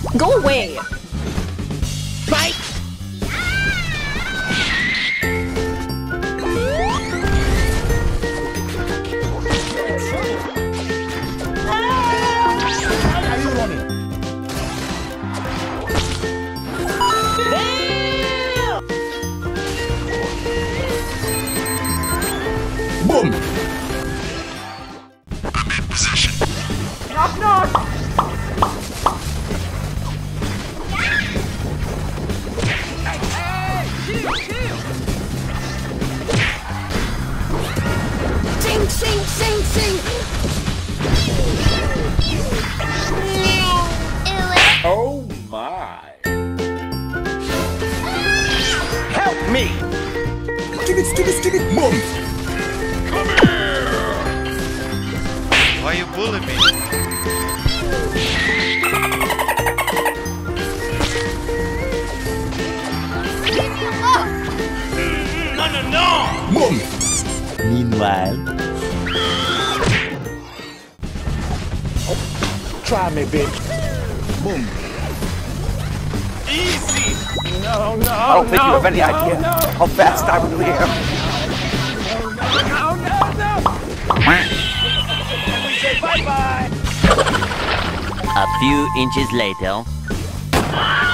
Go away! Bite! Boom! I'm in position. Knock, knock! Sing, sing, sing, sing! Oh my! Help me! Skip it, boom! Why you bullying me? No! Boom! Meanwhile, Try me, bitch. Boom! Easy! No, no, I don't think you have any idea how fast I really am. No! We say bye-bye! A few inches later.